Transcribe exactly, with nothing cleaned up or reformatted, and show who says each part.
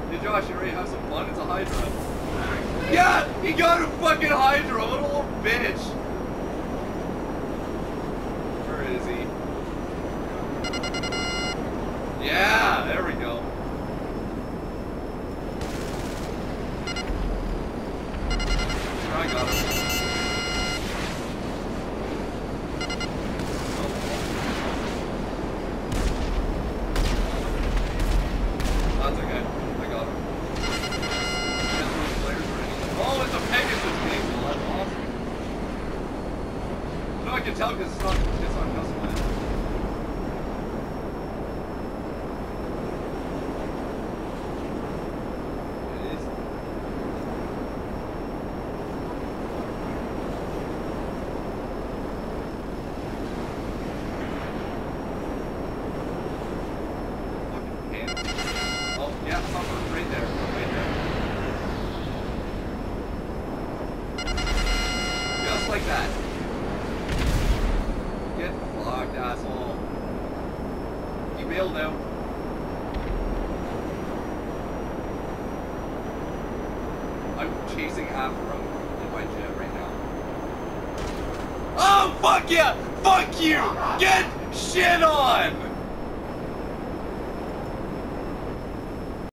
Speaker 1: Hey Josh, you ready to have some fun? It's a Hydra. Yeah! He got a fucking Hydra! What a little bitch! Where is he? Yeah! There we go. I got him. That's okay. I got him. Oh, it's a Pegasus vehicle. That's awesome. No, I can tell because it's not, it's not customized. It is. Fucking pants. Oh, yeah, something right there. Right there. Just like that. Get fucked, asshole. You bailed now. I'm chasing after him in my jet right now. Oh, fuck yeah! Fuck you! Get shit on!